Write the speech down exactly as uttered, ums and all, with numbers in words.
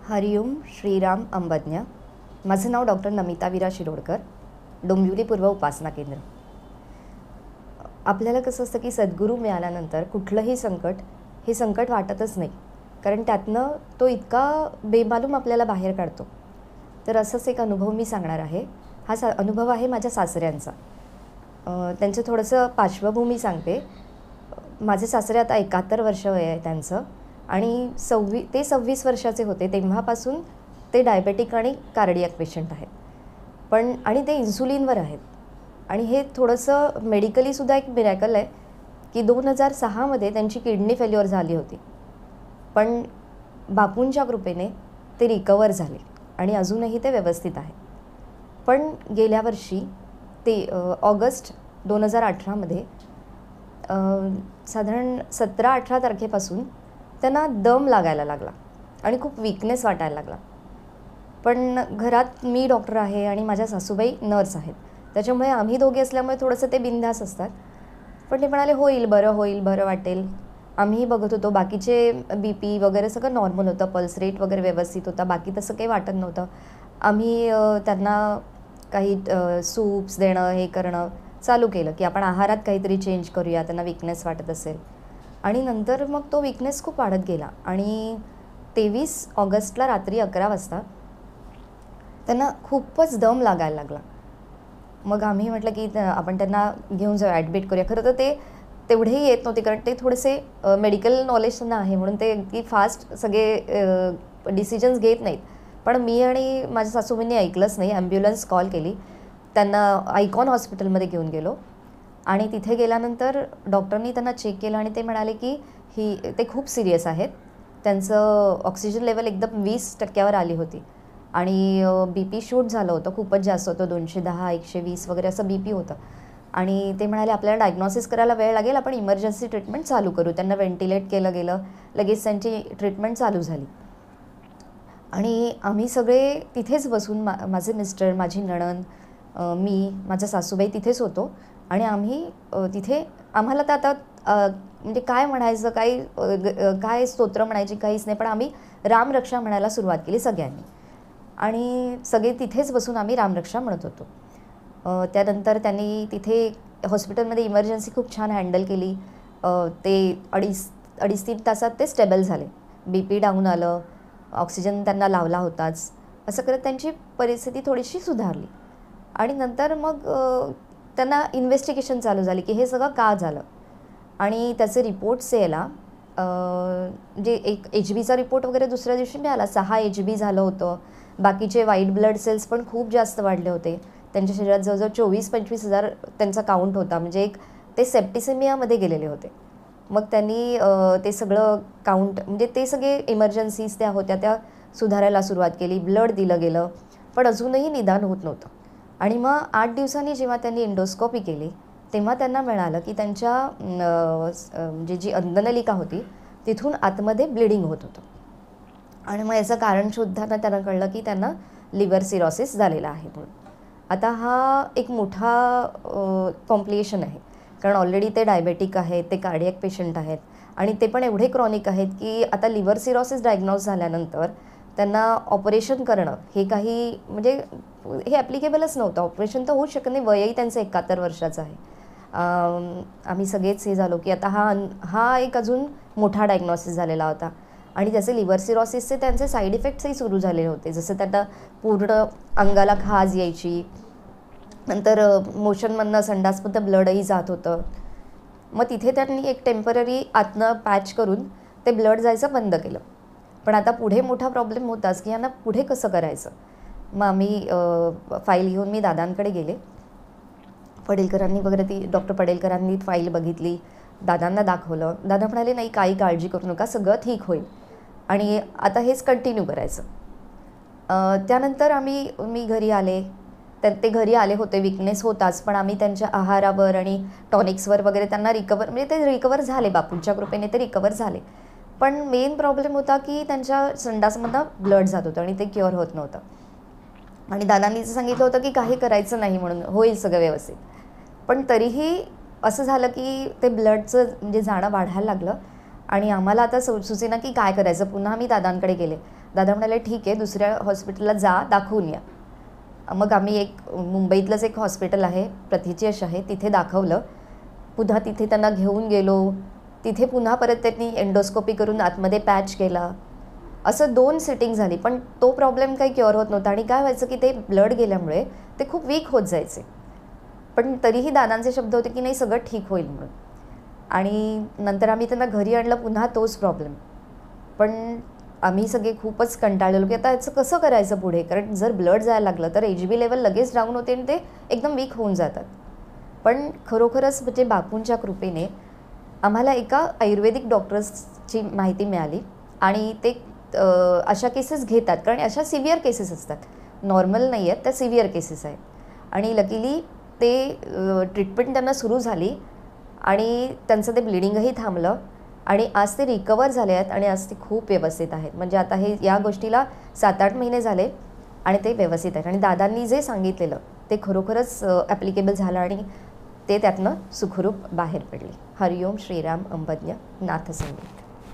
हरिओम श्रीराम अंबज्ञ। माझं नाव डॉक्टर नमिता वीरा शिरोडकर, डोंबिवली पूर्व उपासना केंद्र। आपल्याला कसं असतं की सद्गुरू मिळाल्यानंतर कुठलंही संकट हे संकट वाटतच नाही, कारण त्यातनं तो इतका बेमालूम आपल्याला बाहेर काढतो। तर असंच एक अनुभव मी सांगणार आहे। हा सा अनुभव आहे माझ्या सासऱ्यांचा। त्यांचं थोडंसं पार्श्वभूमी सांगते। माझे सासरे आता एकाहत्तर वर्ष वय आहे त्यांचं, आणि सव्वी ते सव्वीस वर्षाचे होते तेव्हापासून ते डायबेटिक आणि कार्डियक पेशंट आहेत, पण आणि ते इन्सुलिनवर आहेत। आणि हे थोडंसं मेडिकलीसुद्धा एक मिरॅकल आहे की दोन हजार सहामध्ये त्यांची किडनी फेल्युअर झाली होती, पण बापूंच्या कृपेने ते रिकवर झाले आणि अजूनही ते व्यवस्थित आहेत। पण गेल्या वर्षी ते ऑगस्ट दोन हजार अठरामध्ये साधारण सतरा अठरा तारखेपासून त्यांना दम लागायला लागला आणि खूप वीकनेस वाटायला लागला। पण घरात मी डॉक्टर आहे आणि माझ्या सासूबाई नर्स आहेत, त्याच्यामुळे आम्ही दोघे असल्यामुळे थोडंसं ते बिनधास्त असतात। पण ते म्हणाले होईल बरं, होईल बरं वाटेल। आम्हीही बघत होतो, बाकीचे बी पी वगैरे सगळं नॉर्मल होतं, पल्स रेट वगैरे व्यवस्थित होता, बाकी तसं काही वाटत नव्हतं। आम्ही त्यांना काही सूप्स देणं हे करणं चालू केलं की आपण आहारात काहीतरी चेंज करूया, त्यांना वीकनेस वाटत असेल। आणि नंतर मग तो वीकनेस खूप वाढत गेला आणि तेवीस ऑगस्टला रात्री अकरा वाजता त्यांना खूपच दम लागायला लागला। मग आम्ही म्हटलं की आपण त्यांना घेऊन जाऊ, ॲडमिट करूया। खरं तर ते तेवढेही येत नव्हते, कारण ते थोडेसे मेडिकल नॉलेज त्यांना आहे म्हणून ते की फास्ट सगळे डिसिजन्स घेत नाहीत। पण मी आणि माझ्या सासूबाईंनी ऐकलंच नाही, ॲम्ब्युलन्स कॉल केली, त्यांना आयकॉन हॉस्पिटलमध्ये घेऊन गेलो। आणि तिथे गेल्यानंतर डॉक्टरनी त्यांना चेक केलं आणि ते म्हणाले की ही ते खूप सिरियस आहेत, त्यांचं ऑक्सिजन लेवल एकदम वीस टक्क्यावर आली होती आणि बी पी शूट झालं होतं, खूपच जास्त होतं, दोनशे दहा एकशे वीस वगैरे असं बी पी होतं। आणि ते म्हणाले आपल्याला डायग्नॉसिस करायला वेळ लागेल, आपण इमर्जन्सी ट्रीटमेंट चालू करू। त्यांना व्हेंटिलेट केलं गेलं, लगेच त्यांची ट्रीटमेंट चालू झाली। आणि आम्ही सगळे तिथेच बसून मा माझे मिस्टर, माझी नणंद, मी, माझा सासूबाई तिथेच होतो। आणि आम्ही तिथे आम्हाला तर आता म्हणजे काय म्हणायचं, काही काय स्तोत्र म्हणायची काहीच नाही, पण आम्ही रामरक्षा म्हणायला सुरुवात केली सगळ्यांनी आणि सगळे तिथेच बसून आम्ही रामरक्षा म्हणत होतो। त्यानंतर त्यांनी तिथे हॉस्पिटलमध्ये इमर्जन्सी खूप छान हँडल केली। ते अडीच अडीच तीन तासात ते स्टेबल झाले, बी पी डाऊन आलं, ऑक्सिजन त्यांना लावला होताच, असं करत त्यांची परिस्थिती थोडीशी सुधारली। आणि नंतर मग त्यांना इन्व्हेस्टिगेशन चालू झाली की हे सगळं का झालं, आणि त्याचे रिपोर्ट्स यायला जे एक एच बीचा रिपोर्ट वगैरे दुसऱ्या दिवशी मिळाला, सहा एच बी झालं होतं। बाकीचे व्हाईट ब्लड सेल्स पण खूप जास्त वाढले होते, त्यांच्या शरीरात जवळजवळ चोवीस पंचवीस हजार त्यांचा काउंट होता, म्हणजे एक ते सेप्टिसेमियामध्ये गेलेले होते। मग त्यांनी ते सगळं काउंट म्हणजे ते सगळे इमर्जन्सीज त्या होत्या त्या सुधारायला सुरुवात केली, ब्लड दिलं गेलं, पण अजूनही निदान होत नव्हतं। आणि मग आठ दिवसांनी जेव्हा त्यांनी एंडोस्कोपी केली तेव्हा त्यांना मिळालं की त्यांच्या म्हणजे जी अंदनलिका होती तिथून आतमध्ये ब्लिडिंग होत होतं। आणि मग याचं कारण शोधताना त्यांना कळलं की त्यांना लिव्हर सिरोसिस झालेला आहे म्हणून। आता हा एक मोठा कॉम्प्लिकेशन आहे, कारण ऑलरेडी ते डायबेटिक आहेत, ते कार्डियक पेशंट आहेत आणि ते पण एवढे क्रॉनिक आहेत की आता लिव्हर सिरोसिस डायग्नोज झाल्यानंतर त्यांना ऑपरेशन करणं हे काही म्हणजे हे ॲप्लिकेबलच नव्हतं। ऑपरेशन तर होऊच शकत नाही, वयही त्यांचं एकाहत्तर वर्षाचं आहे। आम्ही सगळेच हे झालो की आता हा हा एक अजून मोठा डायग्नॉसिस झालेला होता आणि त्याचे लिव्हर सिरोसिसचे त्यांचे साईड इफेक्ट्सही सुरू झालेले होते, जसं त्यांना पूर्ण अंगाला खाज यायची, नंतर मोशनमधनं संडासमधनं ब्लडही जात होतं। मग तिथे त्यांनी एक टेम्पररी आतनं पॅच करून ते ब्लड जायचं बंद केलं। पण आता पुढे मोठा प्रॉब्लेम होताच की यांना पुढे कसं करायचं। मग आम्ही फाईल घेऊन मी दादांकडे गेले, पडेलकरांनी वगैरे ती डॉक्टर पडेलकरांनी फाईल बघितली, दादांना दाखवलं। दादा म्हणाले नाही काही काळजी करू नका, सगळं ठीक होईल आणि आता हेच कंटिन्यू करायचं। त्यानंतर आम्ही मी घरी आले, तर ते घरी आले होते, विकनेस होताच, पण आम्ही त्यांच्या आहारावर आणि टॉनिक्सवर वगैरे त्यांना रिकवर म्हणजे ते रिकवर झाले, बापूंच्या कृपेने ते रिकवर झाले। पण मेन प्रॉब्लेम होता की त्यांच्या संडासमधनं ब्लड जात होतं आणि ते क्युअर होत नव्हतं। आणि दादांनी सांगितलं होतं की काही करायचं नाही म्हणून, होईल सगळं व्यवस्थित। पण तरीही असं झालं की ते ब्लडचं म्हणजे जाणं वाढायला लागलं आणि आम्हाला आता सु सुचेना की काय करायचं। पुन्हा मी दादांकडे गेले दादा म्हणाले ठीक आहे, दुसऱ्या हॉस्पिटलला जा, दाखवून या. मग आम्ही एक मुंबईतलंच एक हॉस्पिटल आहे, प्रथितयश आहे, तिथे दाखवलं. पुन्हा तिथे त्यांना घेऊन गेलो. तिथे पुन्हा परत त्यांनी एंडोस्कोपी करून आतमध्ये पॅच केला. असं दोन सिटिंग झाली, पण तो प्रॉब्लेम काही क्युअर होत नव्हता. आणि काय व्हायचं की ते ब्लड गेल्यामुळे ते खूप वीक होत जायचे. पण तरीही दादांचे शब्द होते की नाही, सगळं ठीक होईल म्हणून. आणि नंतर आम्ही त्यांना घरी आणलं, पुन्हा तोच प्रॉब्लेम. पण आम्ही सगळे खूपच कंटाळलेलो की आता याचं कसं करायचं पुढे, कारण जर ब्लड जायला लागलं तर एच बी लेवल लगेच डाऊन होते आणि ते एकदम वीक होऊन जातात. पण खरोखरच म्हणजे बापूंच्या कृपेने आम्हाला एका आयुर्वेदिक डॉक्टर्सची माहिती मिळाली आणि ते अशा केसेस घेतात, कारण अशा सिव्हिअर केसेस असतात, नॉर्मल नाही आहेत, त्या सिव्हिअर केसेस आहेत. आणि लकीली ते ट्रीटमेंट त्यांना सुरू झाली आणि त्यांचं ते ब्लिडिंगही थांबलं आणि आज ते रिकवर झाले आहेत आणि आज ते खूप व्यवस्थित आहेत. म्हणजे आता हे या गोष्टीला सात आठ महिने झाले आणि ते व्यवस्थित आहेत. आणि दादांनी जे सांगितलेलं ते खरोखरच ॲप्लिकेबल झालं आणि ते त्यातनं सुखरूप बाहेर पडले. हरिओम श्रीराम अंबज्ञ नाथ संगीत.